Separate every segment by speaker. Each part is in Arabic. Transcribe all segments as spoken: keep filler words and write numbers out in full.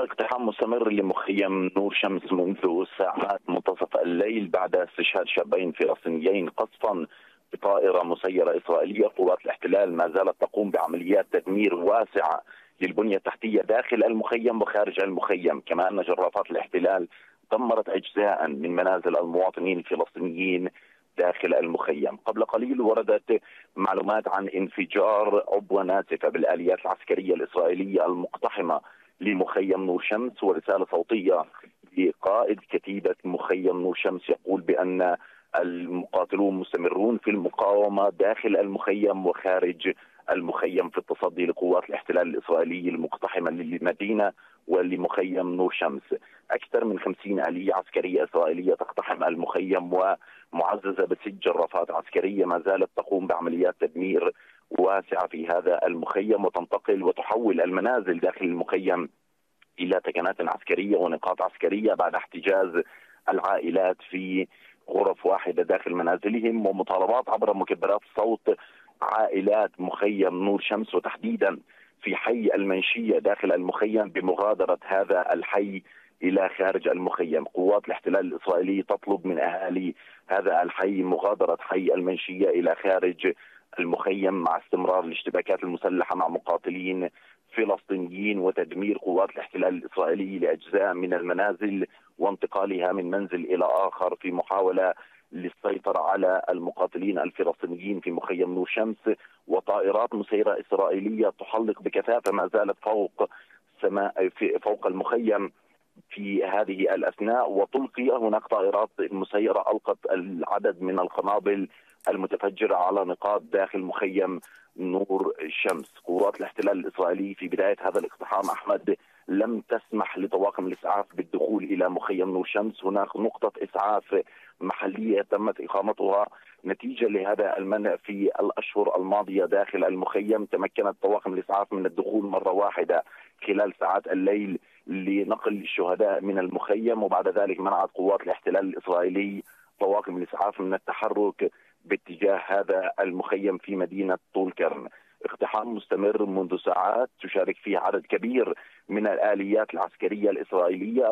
Speaker 1: اقتحام مستمر لمخيم نور شمس منذ ساعات منتصف الليل بعد استشهاد شابين فلسطينيين قصفا بطائرة مسيرة إسرائيلية. قوات الاحتلال ما زالت تقوم بعمليات تدمير واسعة للبنية التحتية داخل المخيم وخارج المخيم، كما أن جرافات الاحتلال دمرت أجزاء من منازل المواطنين الفلسطينيين داخل المخيم. قبل قليل وردت معلومات عن انفجار عبوة ناسفة بالآليات العسكرية الإسرائيلية المقتحمة لمخيم نور شمس، ورسالة صوتية لقائد كتيبة مخيم نور شمس يقول بأن المقاتلون مستمرون في المقاومة داخل المخيم وخارج المخيم في التصدي لقوات الاحتلال الإسرائيلي المقتحمة للمدينة ولمخيم نور شمس. أكثر من خمسين آلية عسكرية إسرائيلية تقتحم المخيم ومعززة بست جرافات عسكرية ما زالت تقوم بعمليات تدمير واسعة في هذا المخيم، وتنتقل وتحول المنازل داخل المخيم إلى تكنات عسكرية ونقاط عسكرية بعد احتجاز العائلات في غرف واحدة داخل منازلهم، ومطالبات عبر مكبرات الصوت عائلات مخيم نور شمس وتحديدا في حي المنشية داخل المخيم بمغادرة هذا الحي إلى خارج المخيم. قوات الاحتلال الإسرائيلي تطلب من أهالي هذا الحي مغادرة حي المنشية إلى خارج المخيم مع استمرار الاشتباكات المسلحة مع مقاتلين فلسطينيين وتدمير قوات الاحتلال الإسرائيلي لأجزاء من المنازل وانتقالها من منزل إلى آخر في محاولة للسيطرة على المقاتلين الفلسطينيين في مخيم نور شمس. وطائرات مسيرة إسرائيلية تحلق بكثافة ما زالت فوق سماء في فوق المخيم في هذه الأثناء، وتلقي هناك طائرات مسيرة ألقت العدد من القنابل المتفجرة على نقاط داخل مخيم نور الشمس. قوات الاحتلال الإسرائيلي في بداية هذا الاقتحام أحمد لم تسمح لطواقم الإسعاف بالدخول إلى مخيم نور شمس. هناك نقطة إسعاف محلية تمت إقامتها نتيجة لهذا المنع في الأشهر الماضية داخل المخيم. تمكنت طواقم الإسعاف من الدخول مرة واحدة خلال ساعات الليل لنقل الشهداء من المخيم، وبعد ذلك منعت قوات الاحتلال الإسرائيلي طواقم الإسعاف من التحرك باتجاه هذا المخيم في مدينة طول كرم. اقتحام مستمر منذ ساعات تشارك فيه عدد كبير من الآليات العسكرية الإسرائيلية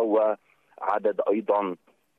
Speaker 1: وعدد أيضا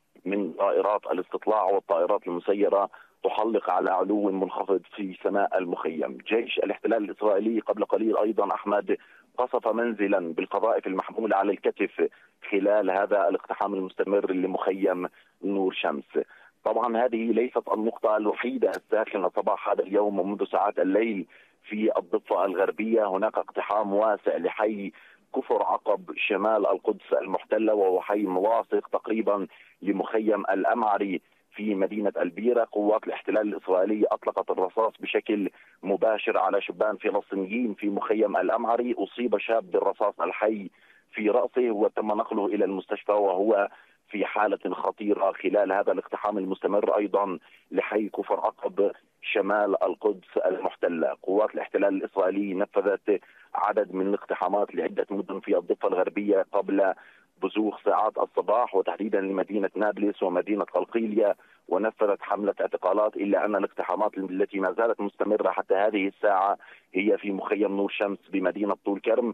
Speaker 1: من طائرات الاستطلاع والطائرات المسيرة تحلق على علو منخفض في سماء المخيم. جيش الاحتلال الإسرائيلي قبل قليل أيضا أحمد قصف منزلا بالقذائف المحمولة على الكتف خلال هذا الاقتحام المستمر لمخيم نور شمس. طبعا هذه ليست النقطة الوحيدة الساخنة صباح هذا اليوم ومنذ ساعات الليل في الضفة الغربية. هناك اقتحام واسع لحي كفر عقب شمال القدس المحتلة، وهو حي ملاصق تقريبا لمخيم الأمعري في مدينة البيرة. قوات الاحتلال الإسرائيلي أطلقت الرصاص بشكل مباشر على شبان فلسطينيين في مخيم الأمعري. أصيب شاب بالرصاص الحي في رأسه وتم نقله إلى المستشفى وهو في حالة خطيرة خلال هذا الاقتحام المستمر أيضا لحي كفر عقب شمال القدس المحتلة. قوات الاحتلال الإسرائيلي نفذت عدد من الاقتحامات لعدة مدن في الضفة الغربية قبل بزوغ ساعات الصباح، وتحديدا لمدينة نابلس ومدينة قلقيلية، ونفذت حملة اعتقالات، إلا أن الاقتحامات التي ما زالت مستمرة حتى هذه الساعة هي في مخيم نور شمس بمدينة طول كرم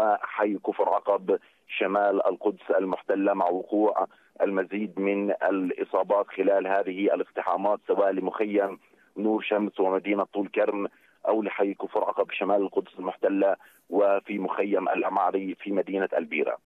Speaker 1: وحي كفر عقب شمال القدس المحتلة، مع وقوع المزيد من الإصابات خلال هذه الاقتحامات سواء لمخيم نور شمس ومدينة طول كرم أو لحي كفر عقب شمال القدس المحتلة وفي مخيم الأمعري في مدينة البيرة.